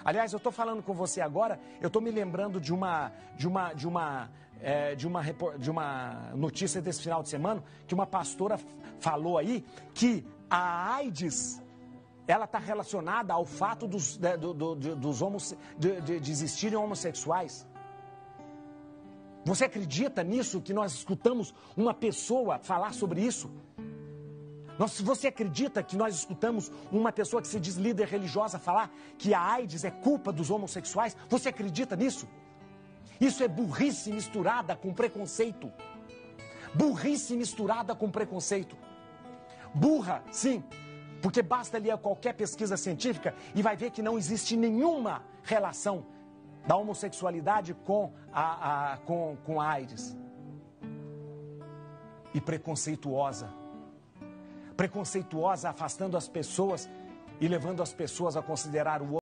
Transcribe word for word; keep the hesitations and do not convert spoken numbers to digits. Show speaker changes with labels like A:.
A: Aliás, eu estou falando com você agora, eu estou me lembrando de uma, de uma, de uma, é, de uma, de uma notícia desse final de semana, que uma pastora falou aí que a AIDS, ela está relacionada ao fato dos, de, do, do, dos homos, de, de, de existirem homossexuais. Você acredita nisso, que nós escutamos uma pessoa falar sobre isso? Nós, você acredita que nós escutamos uma pessoa que se diz líder religiosa falar que a AIDS é culpa dos homossexuais? Você acredita nisso? Isso é burrice misturada com preconceito. Burrice misturada com preconceito. Burra, sim, porque basta ler qualquer pesquisa científica e vai ver que não existe nenhuma relação da homossexualidade com a, a, com, com a AIDS. E preconceituosa. Preconceituosa, afastando as pessoas e levando as pessoas a considerar o outro